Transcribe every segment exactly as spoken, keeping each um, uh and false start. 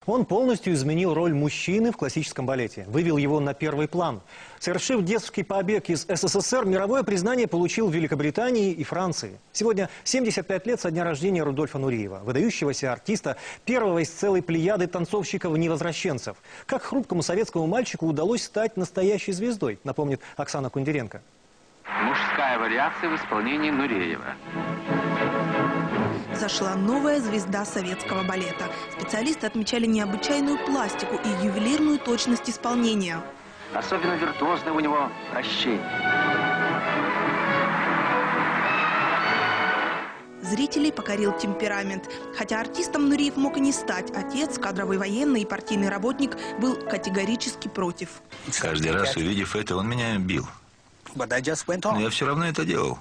Он полностью изменил роль мужчины в классическом балете, вывел его на первый план. Совершив детский побег из СССР, мировое признание получил в Великобритании и Франции. Сегодня семьдесят пять лет со дня рождения Рудольфа Нуриева, выдающегося артиста, первого из целой плеяды танцовщиков-невозвращенцев. Как хрупкому советскому мальчику удалось стать настоящей звездой, напомнит Оксана Кундеренко. Мужская вариация в исполнении Нуриева. Зашла новая звезда советского балета. Специалисты отмечали необычайную пластику и ювелирную точность исполнения. Особенно виртуозное у него вращение. Зрителей покорил темперамент. Хотя артистом Нуриев мог и не стать, отец, кадровый военный и партийный работник, был категорически против. Каждый раз, увидев это, он меня бил. Но я все равно это делал.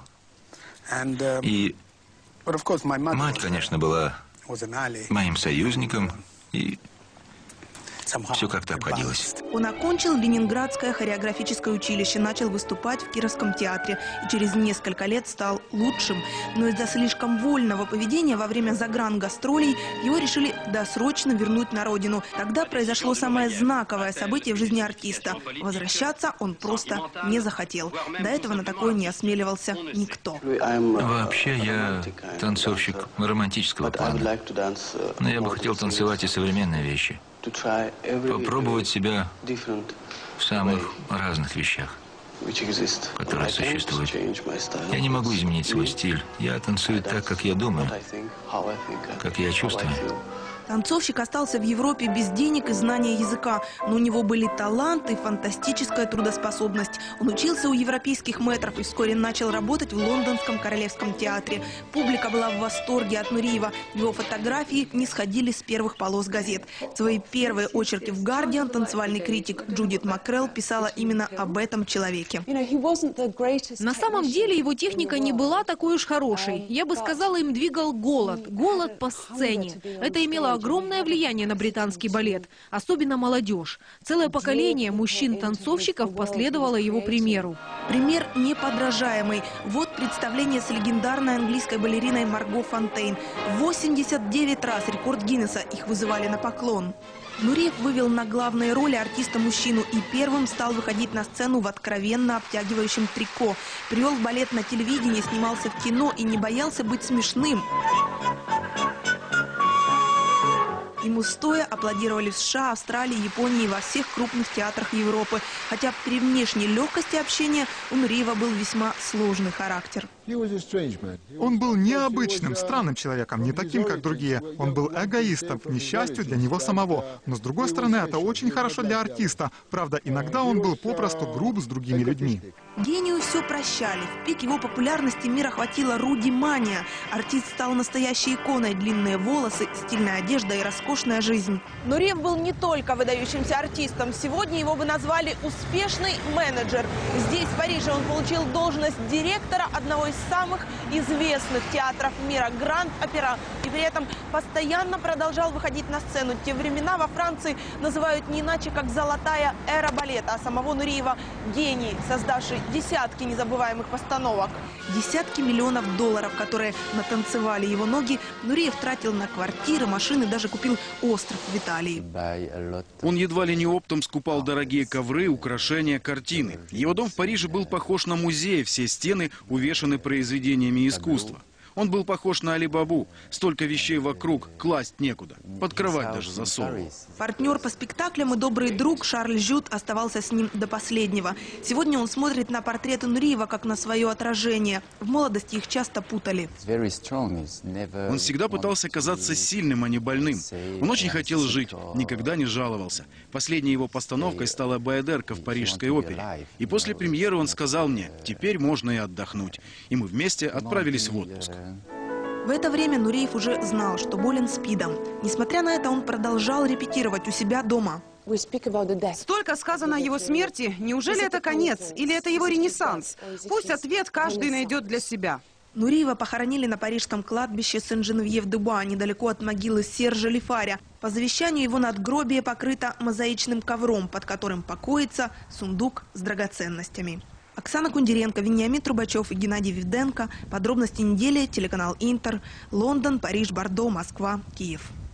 И мать, конечно, была моим союзником, и все как-то обходилось. Он окончил Ленинградское хореографическое училище, начал выступать в Кировском театре и через несколько лет стал лучшим. Но из-за слишком вольного поведения во время загрангастролей его решили досрочно вернуть на родину. Тогда произошло самое знаковое событие в жизни артиста. Возвращаться он просто не захотел. До этого на такое не осмеливался никто. Вообще я танцовщик романтического плана. Но я бы хотел танцевать и современные вещи. Попробовать себя в самых разных вещах, которые существуют. Я не могу изменить свой стиль. Я танцую так, как я думаю, как я чувствую. Танцовщик остался в Европе без денег и знания языка, но у него были талант и фантастическая трудоспособность. Он учился у европейских мэтров и вскоре начал работать в Лондонском королевском театре. Публика была в восторге от Нуриева. Его фотографии не сходили с первых полос газет. Свои первые очерки в «Гардиан» танцевальный критик Джудит Макрелл писала именно об этом человеке. На самом деле его техника не была такой уж хорошей. Я бы сказала, им двигал голод. Голод по сцене. Это имело огромное влияние на британский балет, особенно молодежь. Целое поколение мужчин-танцовщиков последовало его примеру. Пример неподражаемый. Вот представление с легендарной английской балериной Марго Фонтейн. восемьдесят девять раз рекорд Гиннесса, их вызывали на поклон. Нуриев вывел на главные роли артиста-мужчину и первым стал выходить на сцену в откровенно обтягивающем трико. Привел в балет на телевидении, снимался в кино и не боялся быть смешным. Ему стоя аплодировали в США, Австралии, Японии и во всех крупных театрах Европы. Хотя при внешней легкости общения у Нуриева был весьма сложный характер. Он был необычным, странным человеком, не таким, как другие. Он был эгоистом, к несчастью для него самого. Но с другой стороны, это очень хорошо для артиста. Правда, иногда он был попросту груб с другими людьми. Гению все прощали. В пик его популярности мир охватила Руди-мания. Артист стал настоящей иконой. Длинные волосы, стильная одежда и роскошная жизнь. Нуриев был не только выдающимся артистом. Сегодня его бы назвали успешный менеджер. Здесь, в Париже, он получил должность директора одного из самых известных театров мира – Гранд-Опера. И при этом постоянно продолжал выходить на сцену. Те времена во Франции называют не иначе, как «золотая эра балета», а самого Нуриева – гений, создавший десятки незабываемых постановок. Десятки миллионов долларов, которые натанцевали его ноги, Нуриев тратил на квартиры, машины, даже купил остров в Италии. Он едва ли не оптом скупал дорогие ковры, украшения, картины. Его дом в Париже был похож на музей, все стены увешаны произведениями искусства. Он был похож на Али-Бабу. Столько вещей вокруг, класть некуда. Под кровать даже засовывал. Партнер по спектаклям и добрый друг Шарль Жют оставался с ним до последнего. Сегодня он смотрит на портреты Нуриева как на свое отражение. В молодости их часто путали. Он всегда пытался казаться сильным, а не больным. Он очень хотел жить, никогда не жаловался. Последней его постановкой стала «Баядерка» в Парижской опере. И после премьеры он сказал мне: «Теперь можно и отдохнуть». И мы вместе отправились в отпуск. В это время Нуриев уже знал, что болен СПИДом. Несмотря на это, он продолжал репетировать у себя дома. Столько сказано о его смерти. Неужели это конец? Или это его ренессанс? Пусть ответ каждый найдет для себя. Нуриева похоронили на парижском кладбище Сен-Женевьев-де-Буа, недалеко от могилы Сержа Лифаря. По завещанию его надгробие покрыто мозаичным ковром, под которым покоится сундук с драгоценностями. Оксана Кундеренко, Вениамин Трубачев и Геннадий Вивденко. Подробности недели. Телеканал Интер. Лондон, Париж, Бордо, Москва, Киев.